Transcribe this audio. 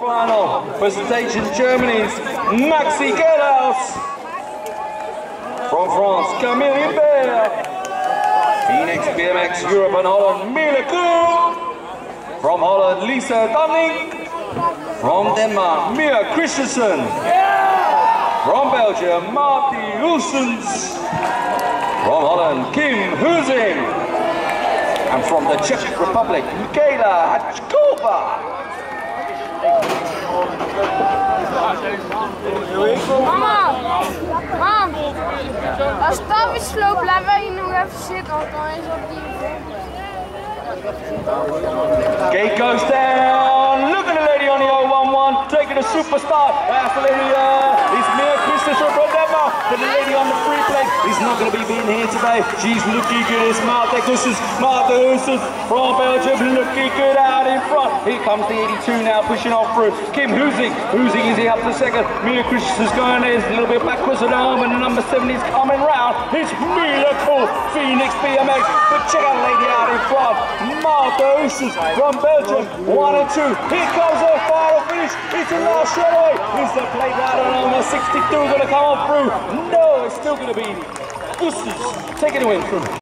Final presentation, Germany's Maxi Gerlaus. From France, Camille Imbert. Phoenix BMX Europe and Holland, Mille Kool. From Holland, Lisa Dunning. From Denmark, Mia Christensen. From Belgium, Marty Hulsens. From Holland, Kim Huzing. And from the Czech Republic, Michaela Hachkova. Mam, als Tavis sloop, laten wij hier nog even zitten, want dan is op die Gate goes down. Look at the lady on the 011 taking a superstar. That's the lady, it's Mia Christensen from Denmark. The lady on the free plate is not going to be beaten here today. She's looking good. It's Martha Hulsens from Belgium, looking good out in front. Here comes the 82 now, pushing on through. Kim Huzing. Huzing is here up to second. Mia Christensen's going there. It's a little bit backwards at the arm, and the number 7 is coming round. It's Mille Kool, Phoenix BMX. But check out the lady out in front. Martha Hulsens from Belgium, 1 and 2. Here comes her final finish. It's the last shot away. Is the plate rider number 62 going to come on through? No, it's still going to be Hulsens taking the win through.